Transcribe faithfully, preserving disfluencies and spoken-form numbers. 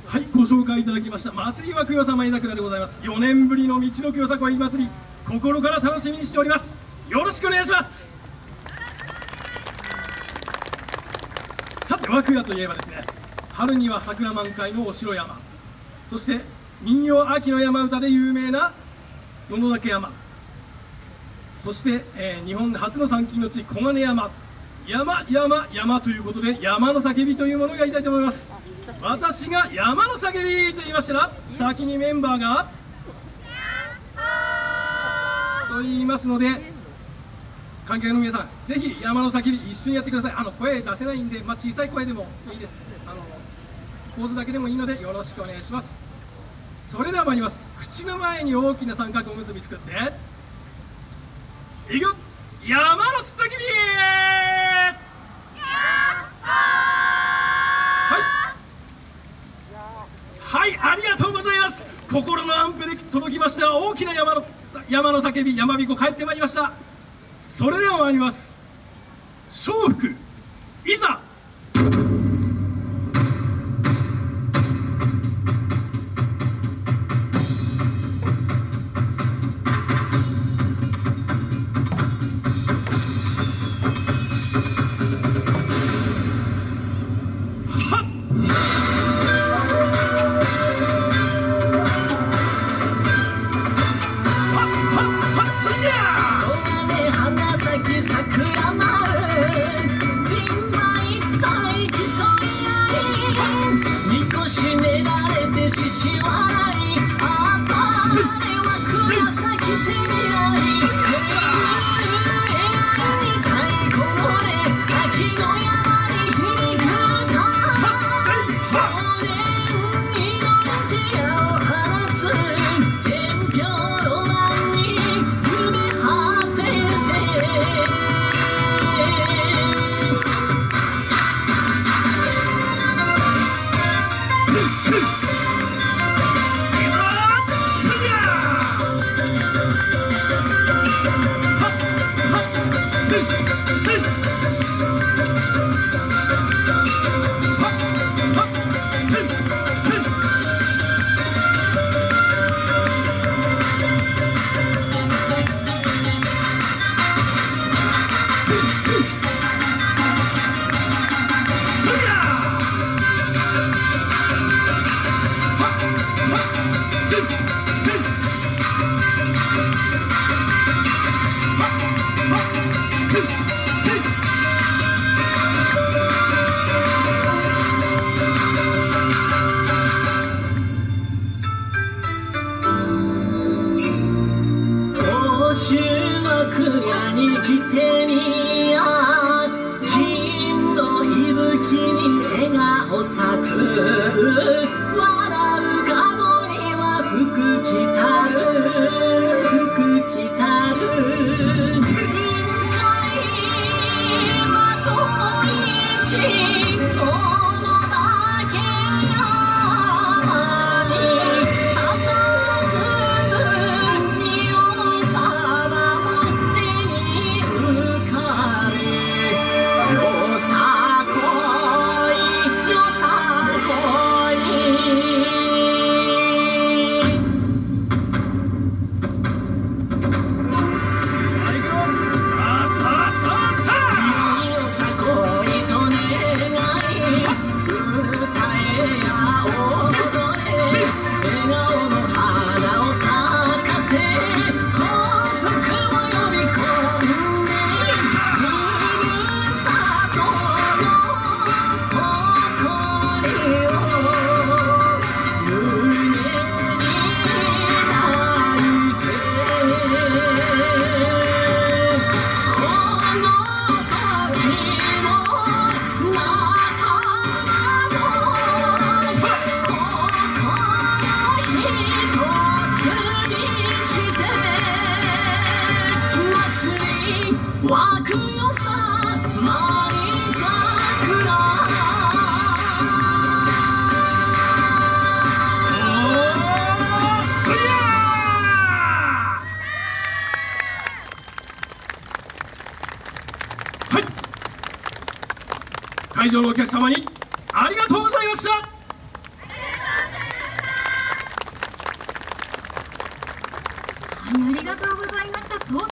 はい、ご紹介いただきました祭りは清様居桜でございます。よねんぶりの道のくよさこい祭り、心から楽しみにしております。よろしくお願いします。さて、和久屋といえばですね、春には桜満開のお城山、そして民謡秋の山歌で有名な野々岳山、そして、えー、日本初の参勤の地小金山、山山山ということで山の叫びというものをやりたいと思います。私が山の叫びと言いましたら、先にメンバーがと言いますので、観客の皆さん、ぜひ山の叫び一緒にやってください。あの声出せないんで、まあ、小さい声でもいいです。あのポーズだけでもいいのでよろしくお願いします。それでは参ります。口の前に大きな三角おむすび作っていくよ、山の叫び。はい、ありがとうございます。心のアンプで届きました大きな山の山の叫び、山びこ帰ってまいりました。それでは参ります。笑福いざ。会場のお客様にありがとうございました。 ありがとうございました。と